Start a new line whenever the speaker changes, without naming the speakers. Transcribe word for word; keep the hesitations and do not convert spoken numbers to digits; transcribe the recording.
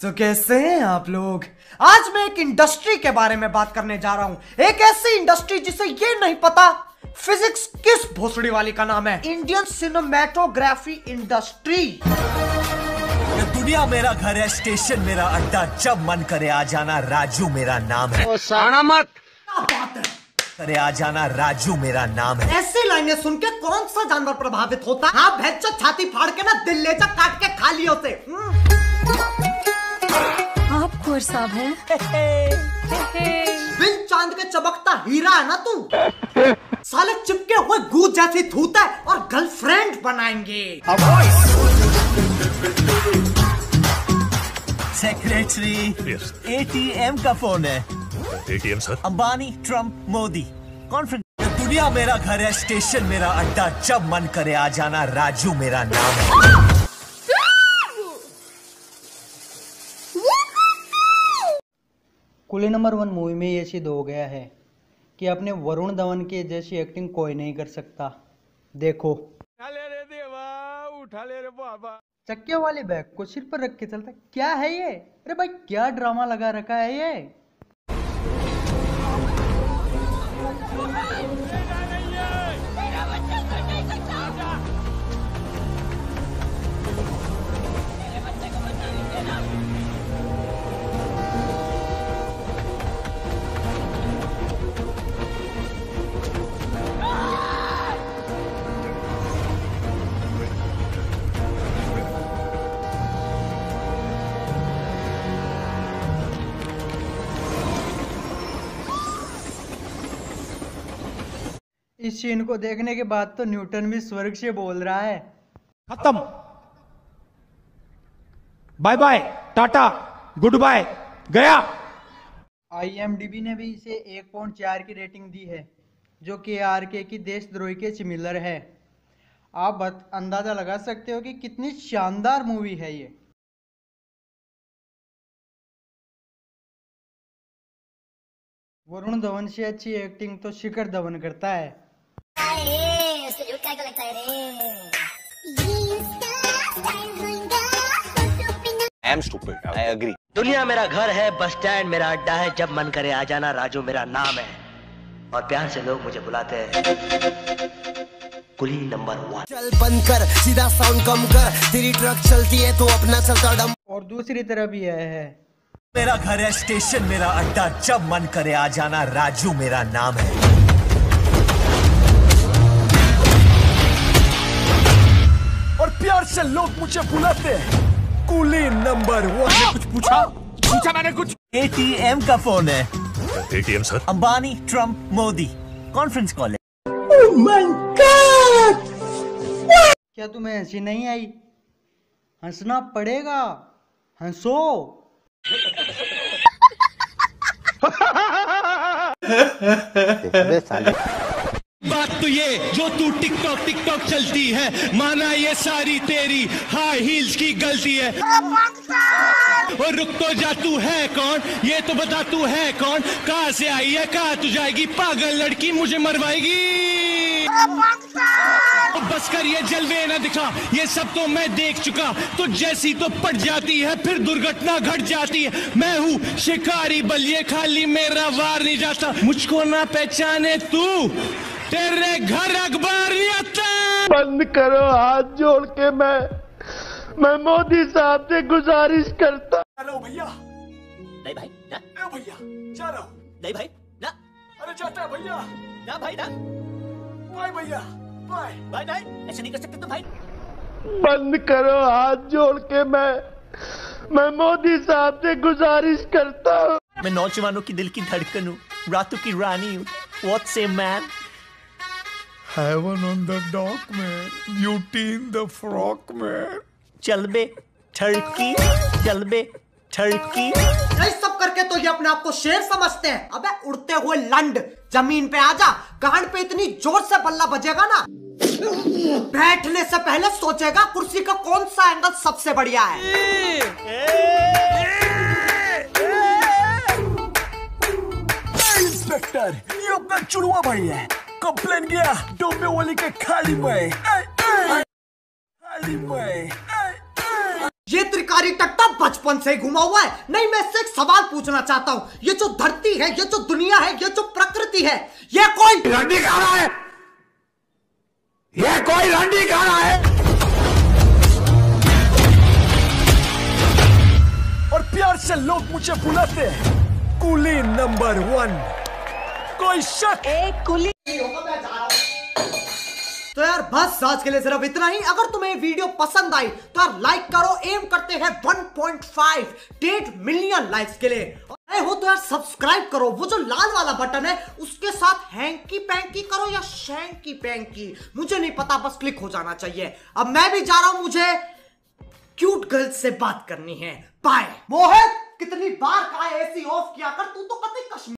तो कैसे हैं आप लोग? आज मैं एक इंडस्ट्री के बारे में बात करने जा रहा हूं। एक ऐसी इंडस्ट्री जिसे ये नहीं पता फिजिक्स किस भोसड़ी वाली का नाम है। Indian cinematography industry.
दुनिया मेरा घर है, स्टेशन मेरा अड्डा, जब मन करे आ जाना, राजू मेरा नाम है।
ओ साना मत।
क्या बात है?
करे आ जाना, राजू मेरा नाम है।
ऐसी लाइनें सुन के कौन सा जानवर प्रभावित होता है? हाँ भैंस छाती फाड़ के ना दिल ले जा काट के खा लियो से।
आप खोर साहब हैं।
बिन चांद के चमकता हीरा है ना तू। साले चिपके हुए गूद जैसी थूत है और गर्लफ्रेंड बनाएंगे।
सेक्रेटरी, एटीएम का फोन है।
ATM sir.
Ambani, Trump, Modi, conference. दुनिया मेरा घर है, स्टेशन मेरा अड्डा, जब मन करे आ जाना, राजू मेरा नाम है।
कुली नंबर वन मूवी में ये सिद्ध हो गया है कि अपने वरुण धवन के जैसी एक्टिंग कोई नहीं कर सकता। देखो,
उठा ले रे देवा, उठा ले रे बाबा।
चक्के वाले बैग को सिर पर रख के चलता, क्या है ये? अरे भाई क्या ड्रामा लगा रखा है ये। इस सीन को देखने के बाद तो न्यूटन भी स्वर्ग से बोल रहा है।
खत्म, bye bye, tata, good bye, गया।
आईएमडीबी ने भी इसे एक पॉइंट चार की रेटिंग दी है, जो कि आरके की देशद्रोही के सिमिलर है। आप बत अंदाजा लगा सकते हो कि कितनी शानदार मूवी है ये। वरुण धवन से अच्छी एक्टिंग तो शिखर धवन करता है।
उसको झूठ क्या लगता है रे?
I am stupid. I agree.
दुनिया मेरा घर है, बस स्टैंड मेरा अड्डा है, जब मन करे आ जाना, राजू मेरा नाम है। और प्यार से लोग मुझे बुलाते हैं कुली नंबर वन।
चल बंद कर, सीधा साउंड कम कर, तेरी ट्रक चलती है तो अपना चलता डम।
और दूसरी तरफ भी यह है,
मेरा घर है, स्टेशन मेरा अड्डा, जब मन करे आ जाना, राजू मेरा नाम है। और प्यार से लोग मुझे बुलाते हैं कुली नंबर वन।
कुछ पूछा? पूछा मैंने कुछ?
एटीएम का फोन है।
ATM sir.
Ambani, Trump, Modi, conference call है।
oh my God! क्या तुम्हें हंसी नहीं आई? हंसना पड़ेगा, हंसो।
बात तो ये, जो तू टिकटॉक टिकटॉक चलती है, माना ये सारी तेरी हाई हील्स की गलती है। और रुक तो जा, तू है कौन? ये तो बता तू है कौन? कहाँ से आई है, कहाँ तू जाएगी? पागल लड़की मुझे मरवाएगी। बस कर ये जलवे ना दिखा, ये सब तो मैं देख चुका। तो जैसी तो पट जाती है, फिर दुर्घटना घट जाती है। मैं हूँ शिकारी बलिए, खाली मेरा वार नहीं जाता। मुझको ना पहचाने तू, तेरे घर अखबार नहीं आता।
बंद करो, हाथ जोड़ के मैं मैं मोदी साहब से गुजारिश करता।
चलो भैया।
नहीं भाई ना।
ए भैया, जा रहा हूँ।
नहीं भाई ना।
अरे जाता है भैया।
ना भाई ना।
बाय भैया, बाय।
भाई नहीं, ऐसे नहीं कर सकते तुम भाई।
बंद करो, हाथ जोड़ के मैं मैं मोदी साहब से गुजारिश करता हूँ।
मैं नौजवानों की दिल की धड़कन हूँ, रातों की रानी हूँ। What say man?
Heaven on the dock man, beauty in the frock man.
चल बे ठड़की, चल बे ठड़की।
ये सब करके तो ये अपने आप को शेर समझते हैं। अबे उड़ते हुए लंड, जमीन पे आजा। गांड पे इतनी जोर से बल्ला बजेगा ना, बैठने से पहले सोचेगा कुर्सी का कौन सा एंगल सबसे बढ़िया है।
इंस्पेक्टर, ये अपना चुड़वा भाई है। कंप्लेन गया डोंबे वाली के खाली में। खाली में।
ये त्रिकाल हरी टट्टा बचपन से ही घुमा हुआ है। नहीं, मैं इससे एक सवाल पूछना चाहता हूँ, ये जो धरती है, ये जो दुनिया है, ये जो प्रकृति है, ये कोई
रंडी खा रहा है, ये कोई रंडी खा रहा है।
और प्यार से लोग मुझे बुलाते हैं कुली नंबर वन। कोई शक?
एक कुली।
तो यार बस आज के लिए सिर्फ इतना ही। अगर तुम्हें वीडियो पसंद आई तो यार लाइक करो। एम करते हैं वन पॉइंट फाइव डेढ़ मिलियन लाइक्स के लिए। नए हो तो यार सब्सक्राइब करो। वो जो लाल वाला बटन है उसके साथ हैंकी पैंकी करो या शैंकी पैंकी, मुझे नहीं पता, बस क्लिक हो जाना चाहिए। अब मैं भी जा रहा हूं, मुझे क्यूट गर्ल से बात करनी है। बाय। मोहित, कितनी बार कहा एसी ऑफ किया कर, तू तो कभी कश्मीर